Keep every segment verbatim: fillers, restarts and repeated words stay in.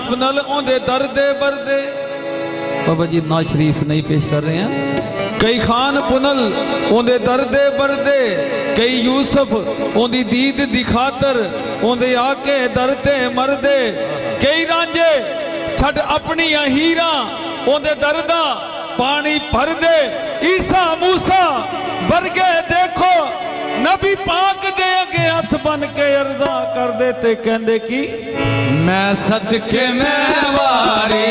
पनल ओंदे दर्दे बरदे। बाबा जी नाज शरीफ नहीं पेश कर रहे हैं। कई खान पुनल ओंदे दर्दे बरदे, कई यूसुफ ओंदी दीद दी खातर ओंदे आके दरते मरदे। कई रांझे छड़ अपनी हीरा ओंदे दर्दा पानी भर दे। ईसा मूसा वर्गे देखो नबी पाक दे अगे हथ बन के अरदा कर दे ते कहंदे की मैं सदके मैं वारी,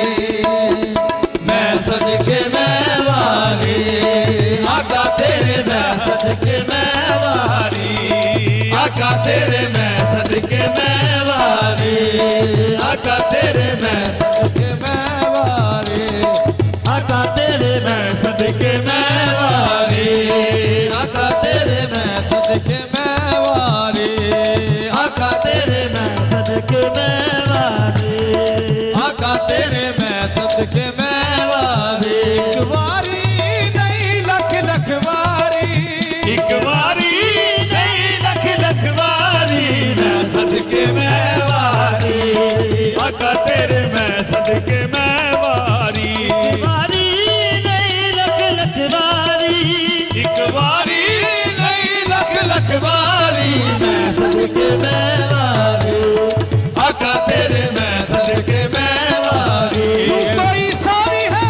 मैं सदके मैं वारी, आका तेरे मैं सदके मैं वारी, आका तेरे मैं सदके मैं वारी, आका तेरे मैं सदके मैं वारी, आका तेरे मैं सदके मैं वारी, आका तेरे मैं सदके मैं वारी, आका तेरे मैं सदके मैं वारी, आका तेरे मैं सदके मैं वारी। एक वारी नहीं लख लख वारी, एक वारी नहीं लख लख वारी, मैं सदके मैं वारी, आका तेरे मैं सदके मैं वारी। एक वारी नहीं लख लख वारी, एक वारी नहीं लख लख वारी, मैं सदके मैं वारी, आका तेरे मैं सदके मैं वारी। तू तो ईसाई है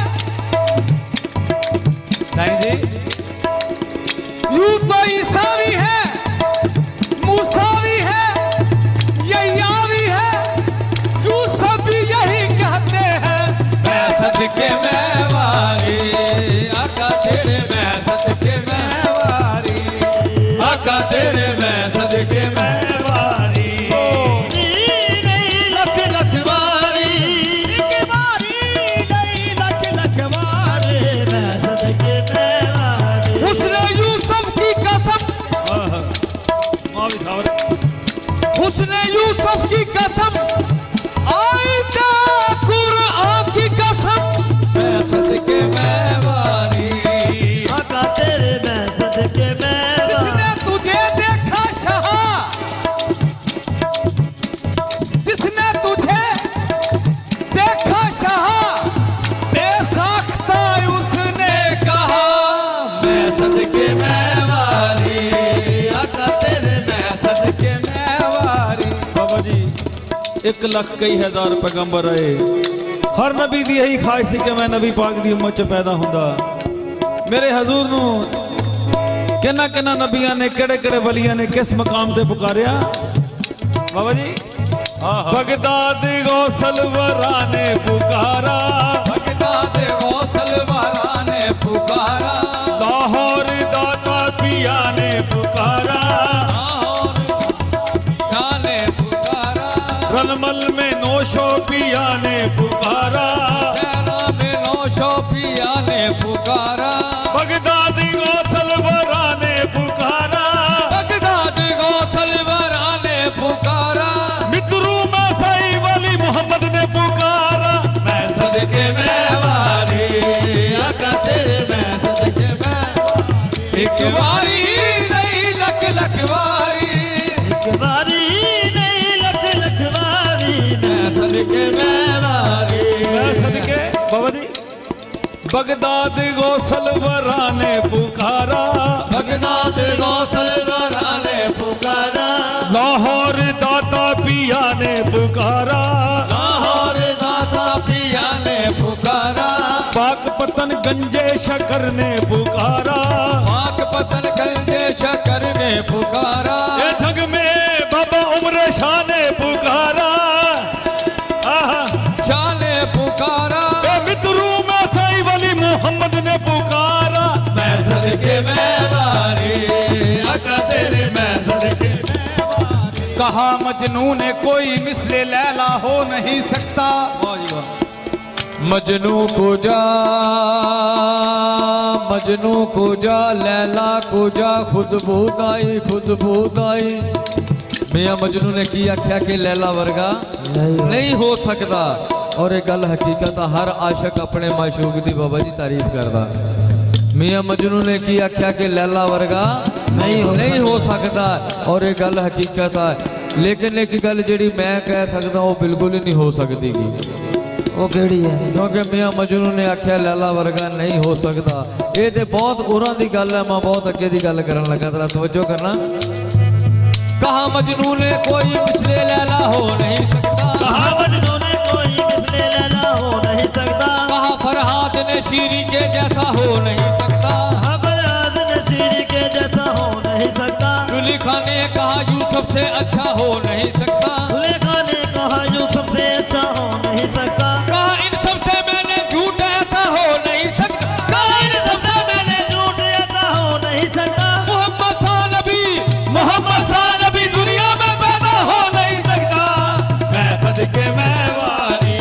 साईं जी, यू तो ईसाई है, मूसावी है, यह्यावी है, यूसुफ भी यही कहते हैं मैं सदके मैं वारी, आका तेरे मैं सदके मैं वारी, आका तेरे मैं सदके मैं वारी। नहीं लख लख वारी, एक वारी नहीं लख लख वारी, मैं सदके मैं वारी। उसने यूसुफ की कसम, उसने यूसुफ की कसम, आईते कुरआन की कसम, मैं सदके मैं वारी, आका तेरे मैं सदके मैं वारी। जिसने तुझे देखा शाह, जिसने तुझे देखा शाह, बेसाख्ता उसने कहा मैं सदके मैं वारी, आका तेरे मैं सदके मैं वारी। बाबा जी एक लख कई हजार पैगंबर आए, हर नबी दी यही ख्वाहिश सी कि मैं नबी पाक दी उम्मत च पैदा हुंदा। मेरे हजूर नू किन्ना किन्ना नबियां ने केड़े केड़े वलियां ने किस मकाम ते पुकारिया बाबा जी। बगदाद गौसल वरा ने पुकारा, बगदाद गौसल वरा ने पुकारा, लाहौर दाता पिया ने पुकारा, ने पुकारा, रलमल में नौशो पिया ने पुकारा, सहरा में नौशो पिया ने पुकारा, बगदाद गौसल वरा ने पुकारा, बगदाद गौसल वरा ने पुकारा, मित्रू में साई वाली मोहम्मद ने पुकारा मैं सदके मैं वारी, आका तेरे मैं सदके मैं वारी। एक वारी नहीं लख लख वारी, एक वारी नहीं लख लख वारी, मैं सदके मैं वारी, मैं सदके। बाबा जी बगदाद गौसल वरा ने पुकारा, बगदाद गौसल वरा ने पुकारा, लाहौर दाता पिया ने पुकारा, लाहौर दाता पिया ने पुकारा, पाक पतन गंजे शकर ने पुकारा, पाक पतन गंजे शकर ने पुकारा, ये जग में बाबा उमर शाह ने पुकारा, शाह ने पुकारा, मित्रू में साई वाली मोहम्मद ने पुकारा मैं सदके मैं वारी, आका तेरे मैं सदके मैं वारी। कहा मजनू ने कोई मिसले लैला हो नहीं सकता, मजनू को जा, मजनू को जा, लैला को जा, खुद बूदाई खुद बूदाई। मियां मजनू ने की आख्या कि लैला वर्गा नहीं, नहीं हो सकता, और एक गल हकीकत हर आशिक अपने माशूक दी बाबा जी तारीफ करदा। मियां मजनू ने की आख्या कि लैला वर्गा नहीं हो, नहीं हो सकता, और एक गल हकीकत है लेकिन एक गल जी मैं कह सकता वो बिल्कुल ही नहीं हो सकती वो केड़ी है? क्योंकि मियां मजनू ने आख्या लैला वर्गा नहीं हो सकता। ये तो बहुत उरा की गल है, मैं बहुत अगे की गल करन लगा, तेरा तवज्जो करना। कहा मजनू ने कोई मिसले लैला हो नहीं सकता, कहा मजनू ने कोई मिसले लैला हो नहीं सकता, कहा फरहाद ने शीरी के जैसा हो नहीं सकता, कहा फरहाद ने शीरी के जैसा हो नहीं सकता, जुलेखा ने कहा यूसुफ से अच्छा हो नहीं सकता, जुलेखा ने कहा यूसुफ से अच्छा हो नहीं सकता, कहा इन सबसे मैंने झूठ ऐसा हो नहीं सकता, कहा इन सबसे मैंने झूठ ऐसा हो नहीं सकता, मोहम्मद सा नबी मोहम्मद सा नबी दुनिया में पैदा हो नहीं सकता। मैं सदके मैं वारी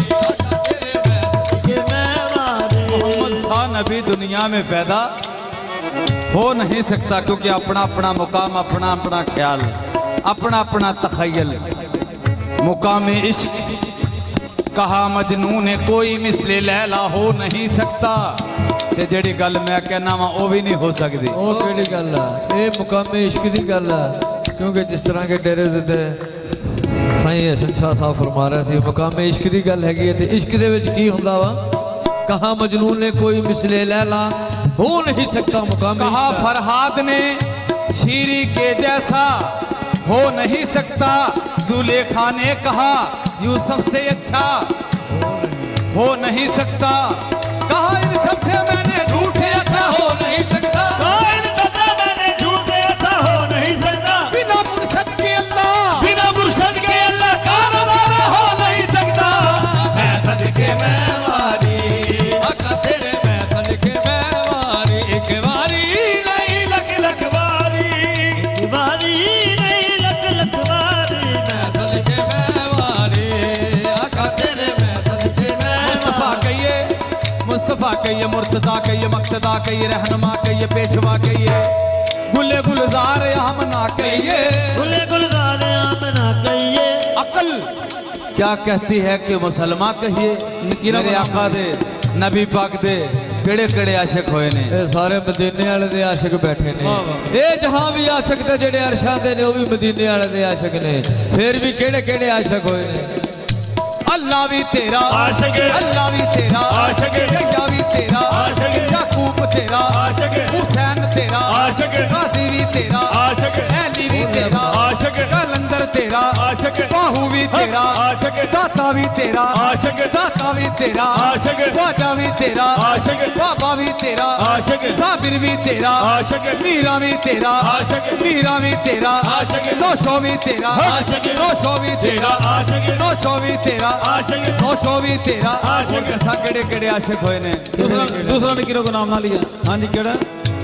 कि मैं वारे मोहम्मद सा नबी दुनिया में पैदा हो नहीं सकता, क्योंकि अपना अपना मुकाम, अपना अपना ख्याल, अपना अपना तखयल, मुकाम इश्क। कहा मजनू ने कोई मिसले लैला हो नहीं सकता, ते जेड़ी गल मैं कहना वा वो भी नहीं हो सकती। वो केड़ी गल है? ये मुकामे इश्क की गल है, क्योंकि जिस तरह के डेरे दे साईं हसन शाह साहब फरमा रहे थे मुकामे इश्क की गल हैगी है, ते इश्क दे विच की हुंदा वा? कहा मजनू ने कोई मिसले लैला हो नहीं सकता, मुकामे कहा फरहाद ने शीरी के जैसा हो नहीं सकता, जुलेखा ने कहा यूसुफ से अच्छा हो नहीं सकता, कहा इन सबसे मैंने झूठ अच्छा हो नहीं सकता, कहा इन सबसे मैंने झूठ ऐसा हो नहीं सकता, बिना मुर्शद के अल्लाह बिना मुर्शद के अल्लाह का नजारा हो नहीं सकता। मैं सदके मैं वारी आका तेरे, मैं सदके मैं वारी, एक वारी नहीं लख लख वारी, वारी नहीं लख लख वारी, मैं सदके मैं वारी आका तेरे, मैं सदके मैं मुस्तफा कहिए, मुस्तफा कहिए, मुर्तदा कहिए, मक्तदा कहिए, रहनुमा कहिए, पेशवा कहिए, गुले गुलजार हम ना कहिए। गुले गुलजार आमना कहिए, अकल क्या कहती है कि मुसलमान कहिए। मेरे आका दे नबी पाक दे केड़े केड़े आशिक होए ने, ये सारे मदीने वाले दे आशिक बैठे ने, ये जहां भी आशिक ते जेड़े अरशा दे ने वो भी मदीने वाले दे आशिक ने, फिर भी केड़े केड़े आशिक होए ने। अल्लाह भी तेरा आशिक, अल्लाह भी तेरा आशिक, यह्या भी तेरा आशिक, याकूब तेरा आशिक, हुसैन तेरा आशिक, गाजी भी तेरा आशिक, अली भी तेरा आशिक, कलंदर तेरा आशिक, बाहू भी तेरा आशिक, दाता भी तेरा आशिक, दाता भी तेरा आशिक, ख्वाजा भी तेरा आशिक, बाबा भी तेरा आशिक, साबिर भी तेरा आशिक, मीरा भी तेरा आशिक, मीरा भी तेरा आशिक, नौशो भी तेरा आशिक, नौशो भी तेरा आशिक, नौशो भी तेरा आशिक, नौशो भी तेरा। आशिक। और दसा केड़े केड़े आशिक होए ने। दूसरा दूसरा ने किरो को नाम ना लिया। हाँ जी केड़ा?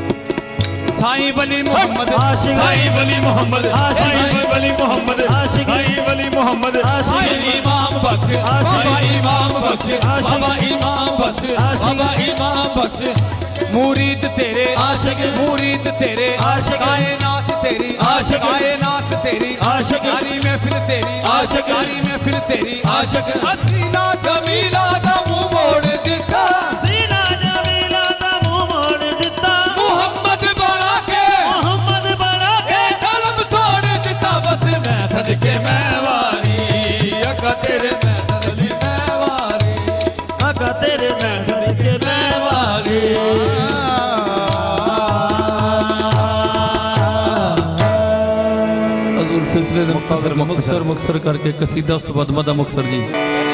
साईं वली मोहम्मद, आशिक, साईं वली मोहम्मद, आशिक, साईं वली मोहम्मद, आशिक, साईं वली मोहम्मद, आशिक, साईं इमाम बख्श, आशिक, बाबा इमाम बख्श, आशिक, बाबा इमाम बख्श, आशिक, बाबा इमाम बख्श। मुरीद तेरे आशिक, मुरीद तेरे आशिक, कायनात तेरी आशिक, कायनात तेरी आशिक, सारी महफिल तेरी आशिक, सारी महफिल तेरी आशिक, हसीना जमीला दा मुंह मोड़ दिता, सीना जमीला दा मुंह मोड़ दिता, मोहम्मद बना के मोहम्मद बना के कलम तोड़ दिता। बस मैं सदके मैं वारी अका तेरे, मैं सदके मैं वारी आका तेरे, मैं सदके मैं वारी। हजूर सिलसिले मुख्तसर मुख्तसर मुख्तसर करके कसीदा उस्ताद मदा मुख्तसर जी।